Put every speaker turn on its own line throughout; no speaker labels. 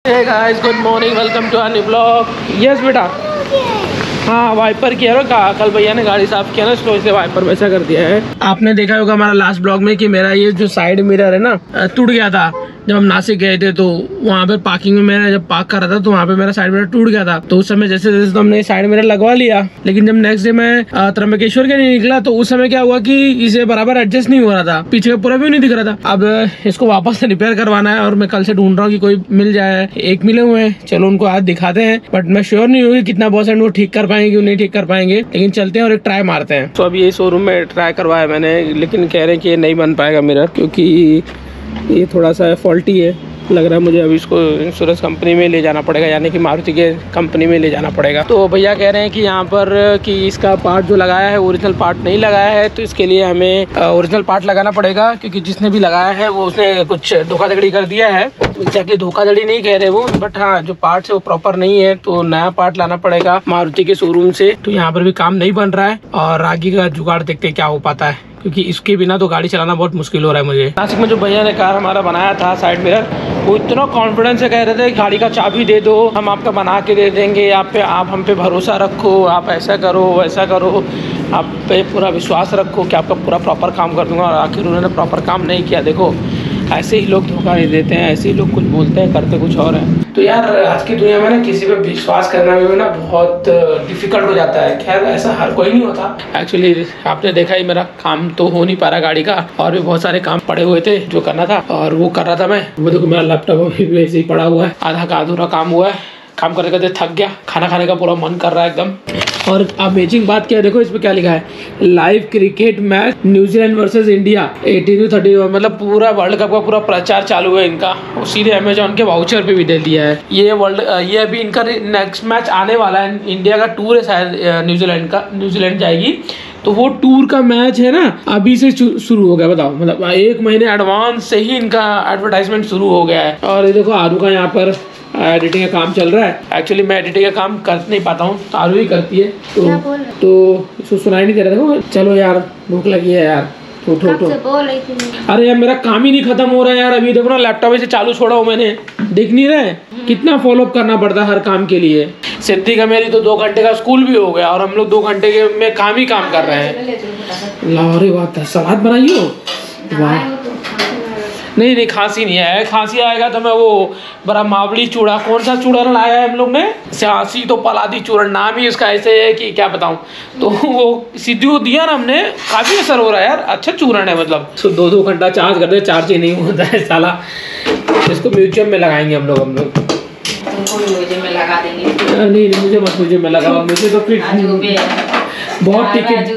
Hey guys, good morning, welcome to our new blog. Yes बेटा, हाँ wiper किया रो का कल भैया ने गाड़ी साफ किया ना, इसको इसे वाइपर वैसा कर दिया है। आपने देखा होगा हमारा लास्ट ब्लॉग में कि मेरा ये जो साइड मिरर है ना टूट गया था। जब हम नासिक गए थे तो वहाँ पे पार्किंग में मैंने जब पार्क कर रहा था तो वहाँ पे मेरा साइड मिरर टूट गया था। तो उस समय जैसे जैसे तो हमने साइड मिरर लगवा लिया, लेकिन जब नेक्स्ट डे मैं त्र्यंबकेश्वर के लिए निकला तो उस समय क्या हुआ कि इसे बराबर एडजस्ट नहीं हो रहा था, पीछे का पूरा भी नहीं दिख रहा था। अब इसको वापस से रिपेयर करवाना है और मैं कल से ढूंढ रहा हूँ कि कोई मिल जाए। एक मिले हुए हैं, चलो उनको आज दिखाते हैं, बट मैं श्योर नहीं हूँ कि कितना % वो ठीक कर पाएंगे कि नहीं ठीक कर पाएंगे, लेकिन चलते हैं और एक ट्राई मारते हैं। तो अभी ये शोरूम में ट्राई करवाया मैंने, लेकिन कह रहे हैं कि ये नहीं बन पाएगा मिरर, क्योंकि ये थोड़ा सा फॉल्टी है लग रहा है मुझे। अभी इसको इंश्योरेंस कंपनी में ले जाना पड़ेगा, यानी कि मारुति के कंपनी में ले जाना पड़ेगा। तो भैया कह रहे हैं कि यहाँ पर कि इसका पार्ट जो लगाया है ओरिजिनल पार्ट नहीं लगाया है, तो इसके लिए हमें ओरिजिनल पार्ट लगाना पड़ेगा, क्योंकि जिसने भी लगाया है वो उसने कुछ धोखाधड़ी कर दिया है। एग्जैक्टली धोखाधड़ी नहीं कह रहे वो, बट हाँ जो पार्ट है वो प्रॉपर नहीं है, तो नया पार्ट लाना पड़ेगा मारुति के शोरूम से। तो यहाँ पर भी काम नहीं बन रहा है और आगे का जुगाड़ देखते क्या हो पाता है, क्योंकि इसके बिना तो गाड़ी चलाना बहुत मुश्किल हो रहा है मुझे। नासिक में जो भैया ने कार हमारा बनाया था साइड मिरर, वो इतना कॉन्फिडेंस से कह रहे थे गाड़ी का चाबी दे दो, हम आपका बना के दे देंगे, आप हम पे भरोसा रखो, आप ऐसा करो वैसा करो, आप पे पूरा विश्वास रखो कि आपका पूरा प्रॉपर काम कर दूंगा। और आखिर उन्होंने प्रॉपर काम नहीं किया। देखो ऐसे ही लोग धोखा नहीं देते हैं, ऐसे ही लोग कुछ बोलते हैं करते कुछ और है। तो यार आज की दुनिया में ना किसी पे विश्वास करना भी ना बहुत डिफिकल्ट हो जाता है। खैर ऐसा हर कोई नहीं होता। एक्चुअली आपने देखा ही मेरा काम तो हो नहीं पा रहा गाड़ी का, और भी बहुत सारे काम पड़े हुए थे जो करना था, और वो कर रहा था मैं। वो देखो मेरा लैपटॉप अभी भी वैसे ही पड़ा हुआ है, आधा का अधूरा काम हुआ है। काम करते करते थक गया, खाना खाने का पूरा मन कर रहा है एकदम। और अमेजिंग बात क्या है, देखो इस पे क्या लिखा है, live cricket match New Zealand versus India 18-30, मतलब पूरा वर्ल्ड कप का पूरा प्रचार चालू है इनका। सीधे अमेजोन के वाउचर पे भी दे दिया है। ये अभी इनका नेक्स्ट मैच आने वाला है, इंडिया का टूर है शायद न्यूजीलैंड जाएगी, तो वो टूर का मैच है ना अभी से शुरू हो गया। बताओ, मतलब 1 महीने एडवांस से ही इनका एडवर्टाइजमेंट शुरू हो गया है। और ये देखो आरू का यहाँ पर एडिटिंग का काम चल रहा है। एक्चुअली मैं एडिटिंग का काम कर नहीं पाता हूँ, आरू ही करती है। तो इसको सुनाई नहीं दे रहा। देखो चलो यार भूख लगी है यार, उठो। अरे यार मेरा काम ही नहीं खत्म हो रहा है यार। अभी देखो ना लैपटॉप से चालू छोड़ा हूँ मैंने, देख नहीं रहे कितना फॉलोअप करना पड़ता है हर काम के लिए। सिद्धि का मेरी तो 2 घंटे का स्कूल भी हो गया और हम लोग 2 घंटे के में काम ही काम कर रहे हैं। लाहौरी बात है, सलाद बनाइयो। वाह नहीं खांसी नहीं है, खांसी आएगा तो मैं वो बड़ा मावली चूड़ा, कौन सा चूड़ा लाया है हम लोग ने, सियासी तो पलादी चूरण नाम ही उसका ऐसे है कि क्या बताऊं। तो वो सिद्धू दिया ना हमने, काफ़ी असर हो रहा है यार, अच्छा चूरण है। मतलब 2-2 घंटा चार्ज करते, चार्ज ही नहीं होता है साला। इसको म्यूजियम में लगाएंगे हम लोग।
म्यूजियम में लगा देंगे।
नहीं मुझे मत म्यूजियम में लगा, मुझे तो फिर बहुत टिकट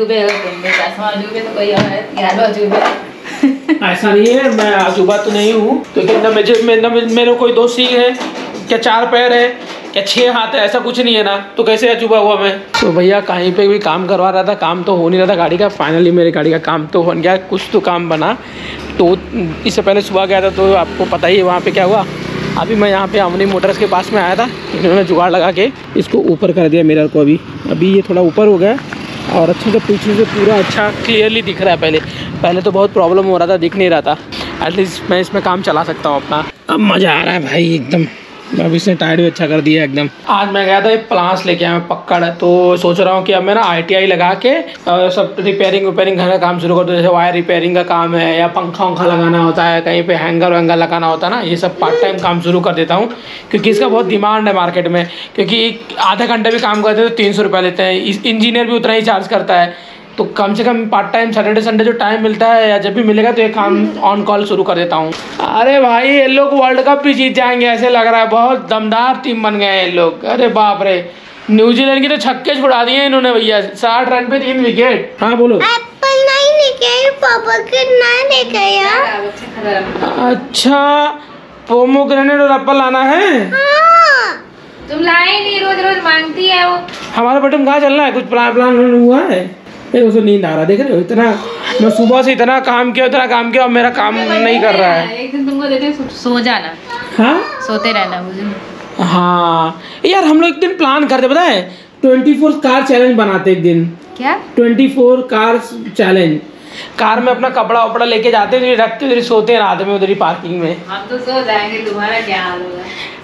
ऐसा नहीं है, मैं अजूबा तो नहीं हूँ, क्योंकि मेरे कोई 2 सींग है क्या, 4 पैर है क्या, 6 हाथ है, ऐसा कुछ नहीं है ना, तो कैसे अजूबा हुआ मैं। तो भैया कहीं पे भी काम करवा रहा था, काम तो हो नहीं रहा था गाड़ी का। फाइनली मेरी गाड़ी का काम तो बन गया, कुछ तो काम बना। तो इससे पहले सुबह गया था तो आपको पता ही है वहाँ पे क्या हुआ। अभी मैं यहाँ पे अमनी मोटर्स के पास में आया था, इन्होंने जुगाड़ लगा के इसको ऊपर कर दिया मिरर को। अभी ये थोड़ा ऊपर हो गया और अच्छे से पीछे से पूरा अच्छा क्लियरली दिख रहा है। पहले तो बहुत प्रॉब्लम हो रहा था, दिख नहीं रहा था। एटलीस्ट मैं इसमें काम चला सकता हूँ अपना। अब मज़ा आ रहा है भाई एकदम। अब इसने टायर भी अच्छा कर दिया एकदम। आज मैं गया था एक प्लांस लेके आया पक्कड़, तो सोच रहा हूँ कि अब मैं ना ITI लगा के सब रिपेयरिंग घर का काम शुरू कर दूँ। जैसे वायर रिपेयरिंग का काम है, या पंखा लगाना होता है, कहीं पे हैंगर वैंगर लगाना होता है ना, ये सब पार्ट टाइम काम शुरू कर देता हूँ, क्योंकि इसका बहुत डिमांड है मार्केट में। क्योंकि आधे घंटे भी काम करते हैं तो 300 रुपये लेते हैं, इंजीनियर भी उतना ही चार्ज करता है। तो कम से कम पार्ट टाइम सैटरडे संडे जो टाइम मिलता है या जब भी मिलेगा तो ये काम ऑन कॉल शुरू कर देता हूँ। अरे भाई ये लोग वर्ल्ड कप भी जीत जाएंगे ऐसे लग रहा है, बहुत दमदार टीम बन गए हैं ये लोग। अरे बाप रे, न्यूजीलैंड की तो छक्के छुड़ा दिए इन्होंने भैया, 60 रन पे 3 विकेट। हाँ बोलो।
एप्पल नहीं लेके पापा के ना लेके आया।
अच्छा पोमोग्रेनेट और एप्पल लाना है।
हाँ।
तुम लाए नहीं, रोज मांगती है वो।
हमारा बटन कहाँ चलना है, कुछ प्लान हुआ है। उसे नींद आ रहा, देख रहे हो इतना मैं सुबह से इतना काम किया और मेरा काम नहीं कर रहा है।
एक दिन तुमको देते सो जाना।
हाँ
सोते रहना मुझे।
हाँ यार हम लोग एक दिन प्लान करते, पता है 24 कार चैलेंज बनाते एक दिन।
क्या
24 कार चैलेंज। कार में अपना कपड़ा वपड़ा लेके जाते हैं, रख के उधर सोते हैं रात में उधर ही पार्किंग में।
हम तो सो जाएंगे, तुम्हारा क्या हाल होगा।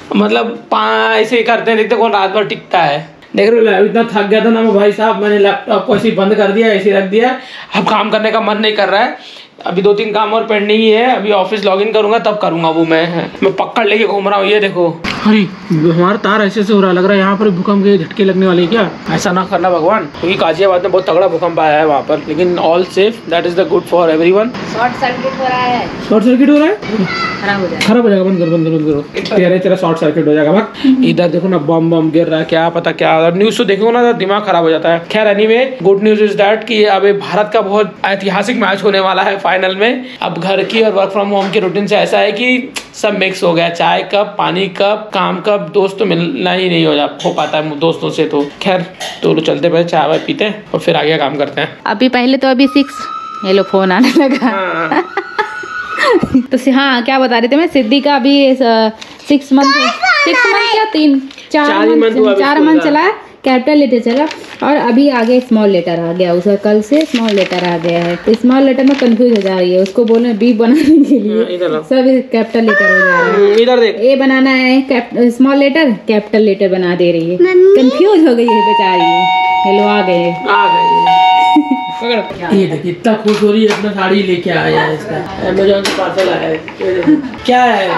मतलब ऐसे ही करते हैं, देखते कौन रात भर टिकता है। देख रहे हो इतना थक गया था ना मैं भाई साहब, मैंने लैपटॉप को ऐसे ही बंद कर दिया, ऐसे रख दिया। अब काम करने का मन नहीं कर रहा है। अभी 2-3 काम और पेंडिंग ही है, अभी ऑफिस लॉगिन करूंगा तब करूंगा वो। मैं पकड़ लेके घूम रहा हूँ। ये देखो, अरे हमारा तार ऐसे हो रहा, लग रहा है यहाँ पर भूकंप के झटके लगने वाले क्या। ऐसा ना करना भगवान, क्योंकि गाजियाबाद में बहुत तगड़ा भूकंप आया है वहाँ पर, लेकिन all safe, that is the good for everyone.
Short circuit हो रहा है,
शॉर्ट सर्किट हो रहा है,
खराब हो जाएगा।
बंद करो तेरा शॉर्ट सर्किट हो जाएगा। बस इधर देखो ना, बम गिर रहा है, क्या पता क्या। न्यूज तो देखो ना, दिमाग खराब हो जाता है। खैर anyway, good news is that कि अभी भारत का बहुत ऐतिहासिक मैच होने वाला है फाइनल में। अब घर की और वर्क फ्रॉम होम की रूटीन से ऐसा है कि सब मिक्स हो गया, चाय कब, पानी कब, काम कब, दोस्त तो मिलना ही नहीं हो पाता है दोस्तों से। तो खैर तो चलते पहले चाय वाय पीते हैं और फिर आगे काम करते हैं।
अभी पहले तो अभी 6 ये लो फोन आने लगा। तो हाँ, क्या बता रहे थे मैं, सिद्धि का अभी 6 मंथ या 4 मंथ चला, कैपिटल लेटर चला, और अभी आगे स्मॉल लेटर आ गया। उसका कल से स्मॉल लेटर आ गया है, तो स्मॉल लेटर में कंफ्यूज हो जा रही है। उसको बोले बी बनाने के लिए सब कैपिटल लेटर हो जा रहा है।
इधर देख,
ए बनाना है स्मॉल लेटर, कैपिटल लेटर बना दे रही है, कंफ्यूज हो गई है बेचारी। हेलो आ गए।
ये देखिए इतना खुश हो रही है, अपना साड़ी लेके आया है, इसका अमेज़न से पार्सल आया है। क्या है?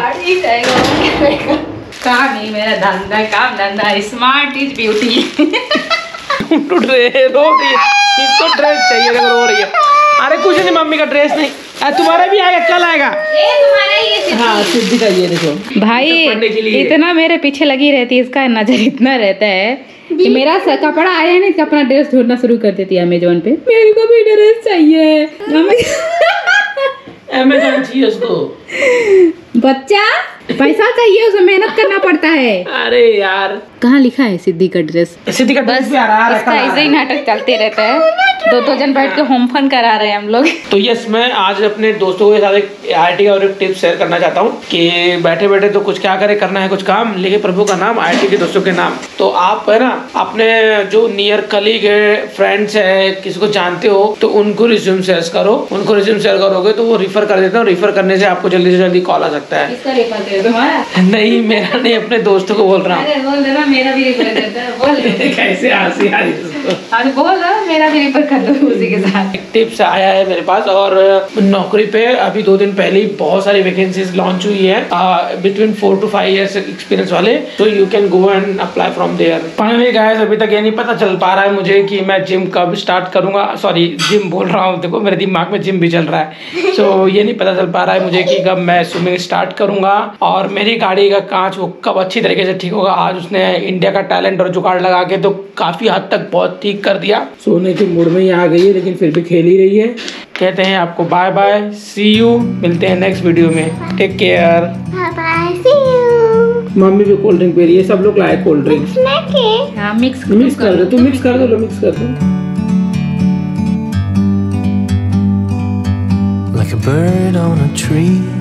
काम ही मेरा धंधा, काम धंधा, स्मार्ट इज ब्यूटी।
रो रही है, इसको ड्रेस चाहिए, देखो रो रही है। अरे कुछ नहीं, मम्मी का ड्रेस नहीं, तुम्हारा भी आएगा, कल आएगा। हाँ सिद्धि का, ये देखो
भाई, इतना मेरे पीछे लगी रहती है, इसका नजर इतना रहता है कि मेरा कपड़ा आया है ना, अपना ड्रेस ढूंढना शुरू कर देती है अमेजोन पे। मेरे को भी ड्रेस चाहिए।
अमेजोन चाहिए उसको,
बच्चा पैसा चाहिए, उसे मेहनत करना पड़ता है।
अरे यार,
कहाँ लिखा है सिद्धि का ड्रेस?
सिद्धि का ड्रेस भी आ रहा है,
इसका ऐसे ही नाटक चलते रहता है। 2 जन बैठ के होम फन करा रहे हैं हम लोग।
तो यस, मैं आज अपने दोस्तों के साथ एक IIT का और एक टिप शेयर करना चाहता हूँ कि बैठे बैठे तो कुछ क्या करे, करना है कुछ काम, लेके प्रभु का नाम, IIT के दोस्तों के नाम। तो आप है ना, अपने जो नियर कलीग है, फ्रेंड्स है, किसी को जानते हो, तो उनको रिज्यूम शेयर करो। उनको रिज्यूम शेयर करोगे तो वो रिफर कर देते हैं, रिफर करने से आपको जल्दी से जल्दी कॉल आ सकता है।
इसका रिफर कर तुम्हारा?
नहीं, मेरा नहीं, अपने दोस्तों को बोल रहा हूँ।
अरे बोल देना, मेरा भी रिफर कर दो। बोल
कैसे हंसी आ रही है,
अरे बोल दो, मेरा भी रिफर कर दो उसी के साथ।
एक टिप्स आया है मेरे पास, और नौकरी पे अभी 2 दिन पहले ही बहुत सारी वैकेंसीज लॉन्च हुई है बिटवीन 4 to 5 years एक्सपीरियंस वाले, तो you can go and apply from there. Finally guys, अभी तक ये नहीं पता चल पा रहा है मुझे कि मैं जिम कब स्टार्ट करूंगा। सॉरी, जिम बोल रहा हूँ, देखो मेरे दिमाग में जिम भी चल रहा है। सो ये नहीं पता चल पा रहा है मुझे कि कब मैं स्विमिंग स्टार्ट करूंगा, और मेरी गाड़ी का कांच वो कब अच्छी तरीके से ठीक होगा। आज उसने इंडिया का टैलेंट और जुगाड़ लगा के तो काफी हद तक बहुत ठीक कर दिया। सोने के मूड में ही आ गई है, लेकिन फिर भी खेल ही रही है। कहते हैं आपको बाय बाय, सी यू, मिलते हैं नेक्स्ट वीडियो में, take care,
bye bye, see you.
Mummy भी कोल्ड ड्रिंक पी रही है, सब लोग लाए कोल्ड ड्रिंक्स।
हाँ, मिक्स
कर दो, तू मिक्स कर दो, मिक्स कर दो।
Like a bird on a tree